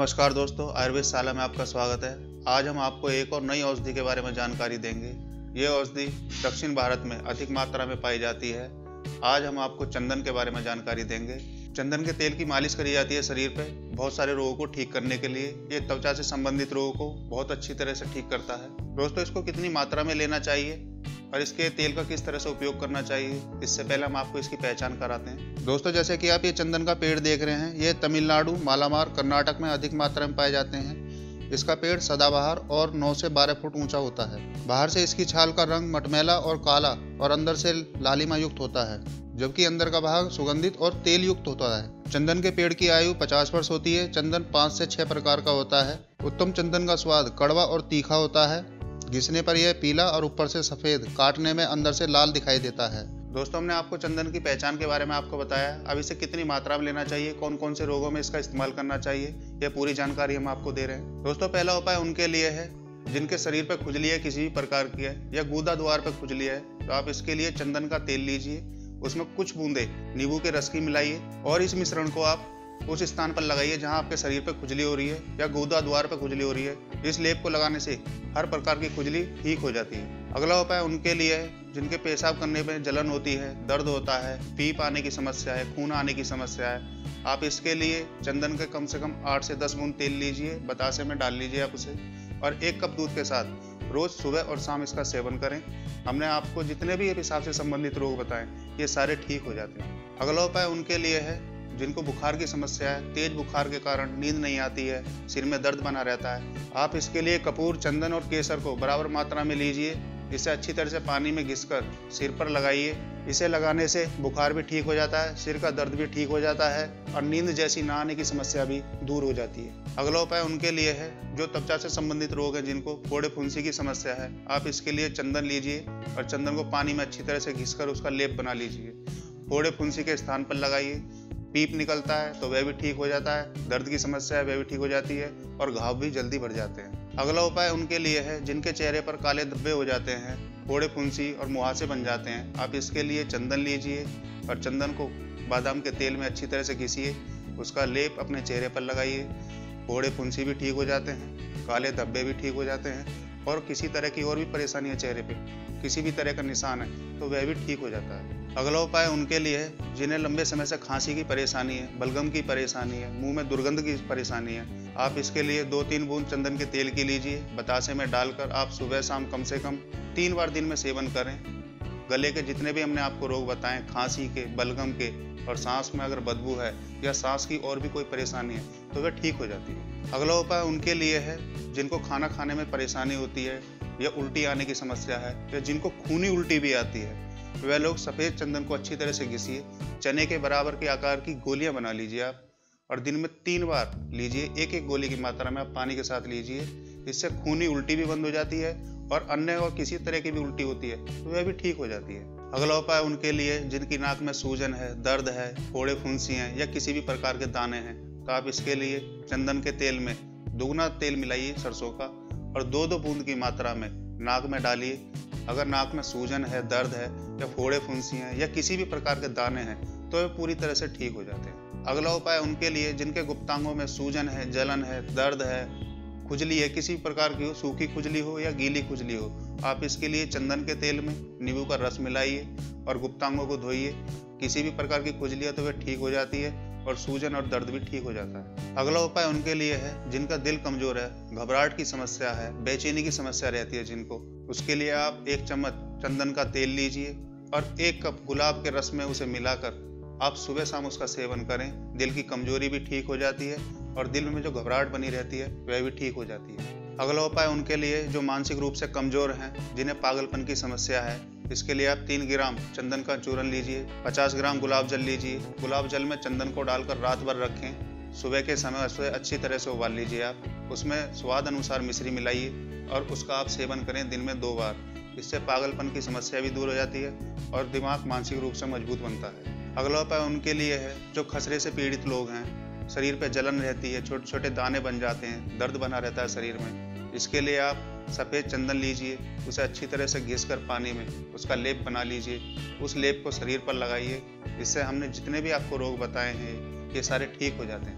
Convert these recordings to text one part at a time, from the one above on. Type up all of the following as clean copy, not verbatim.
नमस्कार दोस्तों, आयुर्वेद शाला में आपका स्वागत है। आज हम आपको एक और नई औषधि के बारे में जानकारी देंगे। ये औषधि दक्षिण भारत में अधिक मात्रा में पाई जाती है। आज हम आपको चंदन के बारे में जानकारी देंगे। चंदन के तेल की मालिश करी जाती है शरीर पे बहुत सारे रोगों को ठीक करने के लिए। ये त्वचा से संबंधित रोगों को बहुत अच्छी तरह से ठीक करता है। दोस्तों, इसको कितनी मात्रा में लेना चाहिए और इसके तेल का किस तरह से उपयोग करना चाहिए, इससे पहले हम आपको इसकी पहचान कराते हैं। दोस्तों, जैसे कि आप ये चंदन का पेड़ देख रहे हैं, ये तमिलनाडु, मालाबार, कर्नाटक में अधिक मात्रा में पाए जाते हैं। इसका पेड़ सदाबहार और 9 से 12 फुट ऊंचा होता है। बाहर से इसकी छाल का रंग मटमैला और काला और अंदर से लालिमा युक्त होता है, जबकि अंदर का भाग सुगंधित और तेल युक्त होता है। चंदन के पेड़ की आयु 50 वर्ष होती है। चंदन 5 से 6 प्रकार का होता है। उत्तम चंदन का स्वाद कड़वा और तीखा होता है। घिसने पर यह पीला और ऊपर से सफेद, काटने में अंदर से लाल दिखाई देता है। दोस्तों, हमने आपको चंदन की पहचान के बारे में आपको बताया। अब इसे कितनी मात्रा में लेना चाहिए, कौन कौन से रोगों में इसका इस्तेमाल करना चाहिए, यह पूरी जानकारी हम आपको दे रहे हैं। दोस्तों, पहला उपाय उनके लिए है जिनके शरीर पर खुजली है, किसी भी प्रकार की है, या गूदा द्वार पर खुजली है, तो आप इसके लिए चंदन का तेल लीजिए। उसमें कुछ बूंदे नींबू के रस की मिलाइए और इस मिश्रण को आप उस स्थान पर लगाइए जहां आपके शरीर पर खुजली हो रही है या गूदा द्वार पर खुजली हो रही है। इस लेप को लगाने से हर प्रकार की खुजली ठीक हो जाती है। अगला उपाय उनके लिए है जिनके पेशाब करने में जलन होती है, दर्द होता है, पीप आने की समस्या है, खून आने की समस्या है। आप इसके लिए चंदन के कम से कम 8 से 10 बूंद तेल लीजिए, बतासे में डाल लीजिए आप उसे, और 1 कप दूध के साथ रोज सुबह और शाम इसका सेवन करें। हमने आपको जितने भी पेशाब से संबंधित रोग बताएं, ये सारे ठीक हो जाते हैं। अगला उपाय उनके लिए है जिनको बुखार की समस्या है, तेज बुखार के कारण नींद नहीं आती है, सिर में दर्द बना रहता है। आप इसके लिए कपूर, चंदन और केसर को बराबर मात्रा में लीजिए। इसे अच्छी तरह से पानी में घिसकर सिर पर लगाइए। इसे लगाने से बुखार भी ठीक हो जाता है, सिर का दर्द भी ठीक हो जाता है और नींद जैसी ना आने की समस्या भी दूर हो जाती है। अगला उपाय उनके लिए है जो त्वचा से संबंधित रोग है, जिनको फोड़े फुंसी की समस्या है। आप इसके लिए चंदन लीजिए और चंदन को पानी में अच्छी तरह से घिसकर उसका लेप बना लीजिए। फोड़े फुंसी के स्थान पर लगाइए। पीप निकलता है तो वह भी ठीक हो जाता है, दर्द की समस्या है वह भी ठीक हो जाती है और घाव भी जल्दी भर जाते हैं। अगला उपाय उनके लिए है जिनके चेहरे पर काले धब्बे हो जाते हैं, फोड़े फुंसी और मुहासे बन जाते हैं। आप इसके लिए चंदन लीजिए और चंदन को बादाम के तेल में अच्छी तरह से घिसिए, उसका लेप अपने चेहरे पर लगाइए। फोड़े फुंसी भी ठीक हो जाते हैं, काले धब्बे भी ठीक हो जाते हैं और किसी तरह की और भी परेशानी है चेहरे पे, किसी भी तरह का निशान है तो वह भी ठीक हो जाता है। अगला उपाय उनके लिए है जिन्हें लंबे समय से खांसी की परेशानी है, बलगम की परेशानी है, मुंह में दुर्गंध की परेशानी है। आप इसके लिए 2-3 बूंद चंदन के तेल की लीजिए, बतासे में डालकर आप सुबह शाम कम से कम 3 बार दिन में सेवन करें। गले के जितने भी हमने आपको रोग बताएं, खांसी के, बलगम के, और सांस में अगर बदबू है या सांस की और भी कोई परेशानी है तो वह ठीक हो जाती है। अगला उपाय उनके लिए है जिनको खाना खाने में परेशानी होती है या उल्टी आने की समस्या है या जिनको खूनी उल्टी भी आती है, वह लोग सफ़ेद चंदन को अच्छी तरह से घिसिए। चने के बराबर के आकार की गोलियां बना लीजिए आप और दिन में 3 बार लीजिए। 1-1 गोली की मात्रा में आप पानी के साथ लीजिए। इससे खूनी उल्टी भी बंद हो जाती है और अन्य और किसी तरह की भी उल्टी होती है तो वह भी ठीक हो जाती है। अगला उपाय उनके लिए जिनकी नाक में सूजन है, दर्द है, फोड़े फुंसी हैं या किसी भी प्रकार के दाने हैं, तो आप इसके लिए चंदन के तेल में दुगना तेल मिलाइए सरसों का और 2-2 बूंद की मात्रा में नाक में डालिए। अगर नाक में सूजन है, दर्द है या फोड़े फुंसी हैं या किसी भी प्रकार के दाने हैं तो वे पूरी तरह से ठीक हो जाते हैं। अगला उपाय उनके लिए जिनके गुप्तांगों में सूजन है, जलन है, दर्द है, खुजली है, किसी प्रकार की हो, सूखी खुजली हो या गीली खुजली हो, आप इसके लिए चंदन के तेल में नींबू का रस मिलाइए और गुप्तांगों को धोइए। किसी भी प्रकार की खुजली है तो वह ठीक हो जाती है और सूजन और दर्द भी ठीक हो जाता है। अगला उपाय उनके लिए है जिनका दिल कमजोर है, घबराहट की समस्या है, बेचैनी की समस्या रहती है जिनको, उसके लिए आप 1 चम्मच चंदन का तेल लीजिए और 1 कप गुलाब के रस में उसे मिलाकर आप सुबह शाम उसका सेवन करें। दिल की कमजोरी भी ठीक हो जाती है और दिल में जो घबराहट बनी रहती है वह भी ठीक हो जाती है। अगला उपाय उनके लिए जो मानसिक रूप से कमजोर हैं, जिन्हें पागलपन की समस्या है, इसके लिए आप 3 ग्राम चंदन का चूरन लीजिए, 50 ग्राम गुलाब जल लीजिए। गुलाब जल में चंदन को डालकर रात भर रखें। सुबह के समय उसे अच्छी तरह से उबाल लीजिए आप, उसमें स्वाद अनुसार मिश्री मिलाइए और उसका आप सेवन करें दिन में 2 बार। इससे पागलपन की समस्या भी दूर हो जाती है और दिमाग मानसिक रूप से मजबूत बनता है। अगला उपाय उनके लिए है जो खसरे से पीड़ित लोग हैं, शरीर पे जलन रहती है, छोटे छोटे दाने बन जाते हैं, दर्द बना रहता है शरीर में। इसके लिए आप सफ़ेद चंदन लीजिए, उसे अच्छी तरह से घिसकर पानी में उसका लेप बना लीजिए। उस लेप को शरीर पर लगाइए। इससे हमने जितने भी आपको रोग बताए हैं ये सारे ठीक हो जाते हैं।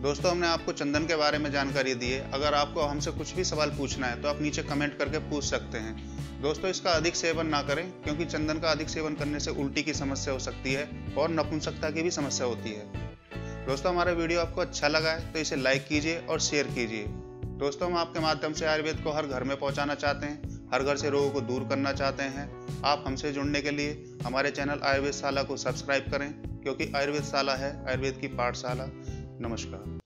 दोस्तों, हमने आपको चंदन के बारे में जानकारी दी है। अगर आपको हमसे कुछ भी सवाल पूछना है तो आप नीचे कमेंट करके पूछ सकते हैं। दोस्तों, इसका अधिक सेवन ना करें, क्योंकि चंदन का अधिक सेवन करने से उल्टी की समस्या हो सकती है और नपुंसकता की भी समस्या होती है। दोस्तों, हमारा वीडियो आपको अच्छा लगा है तो इसे लाइक कीजिए और शेयर कीजिए। दोस्तों, हम आपके माध्यम से आयुर्वेद को हर घर में पहुंचाना चाहते हैं, हर घर से रोगों को दूर करना चाहते हैं। आप हमसे जुड़ने के लिए हमारे चैनल आयुर्वेदशाला को सब्सक्राइब करें, क्योंकि आयुर्वेदशाला है आयुर्वेद की पाठशाला। नमस्कार।